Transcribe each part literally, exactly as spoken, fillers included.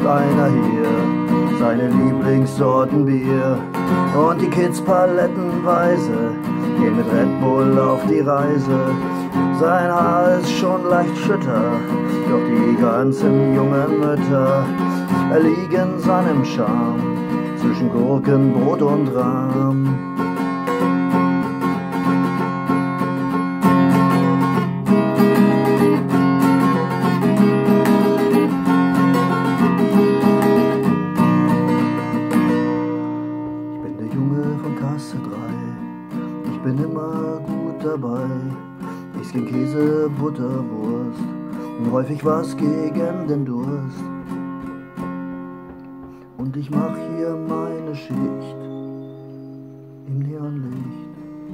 verkauft einer hier seine Lieblingssorten Bier. Und die Kids palettenweise gehen mit Red Bull auf die Reise. Sein Haar ist schon leicht schütter, doch die ganzen jungen Mütter erliegen seinem Charme zwischen Gurken, Brot und Rahm. Von Kasse drei, ich bin immer gut dabei. Ich kenn Käse, Butter, Wurst und häufig was gegen den Durst. Und ich mach hier meine Schicht im Neonlicht.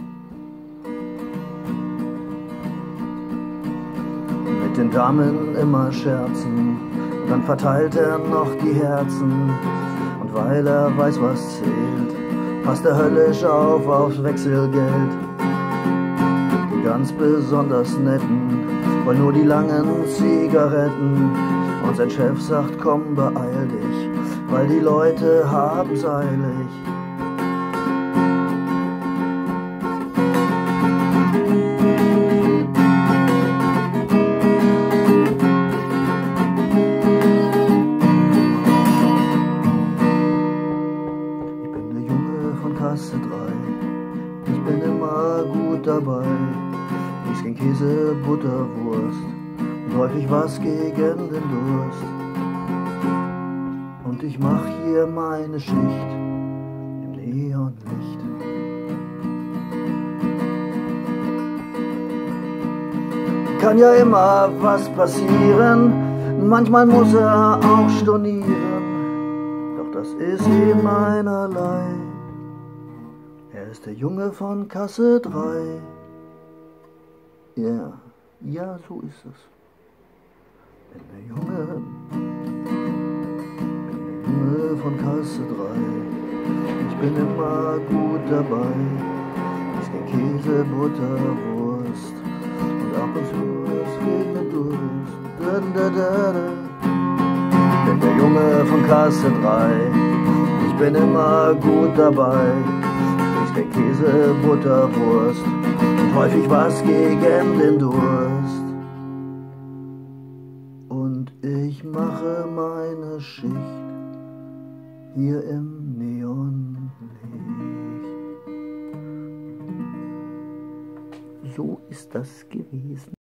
Mit den Damen immer scherzen, dann verteilt er noch die Herzen. Und weil er weiß, was zählt, passt er höllisch auf aufs Wechselgeld. Die ganz besonders netten wollen nur die langen Zigaretten. Und sein Chef sagt, komm, beeil dich, weil die Leute haben's eilig. Von Kasse drei, ich bin immer gut dabei. Ich kenn Käse, Butter, Wurst und häufig was gegen den Durst. Und ich mach hier meine Schicht im Neonlicht. Kann ja immer was passieren, manchmal muss er auch stornieren, doch das ist ihm einerlei. Er ist der Junge von Kasse drei. Ja, yeah. Ja, so ist es. Bin der Junge, bin der Junge von Kasse drei. Ich bin immer gut dabei. Ich kenn Käse, Butter, Wurst und ab und zu es regnet Durst. Da, da, da, da. Bin der Junge von Kasse drei. Ich bin immer gut dabei. Käse, Butter, Wurst und häufig was gegen den Durst. Und ich mache meine Schicht hier im Neonlicht. So ist das gewesen.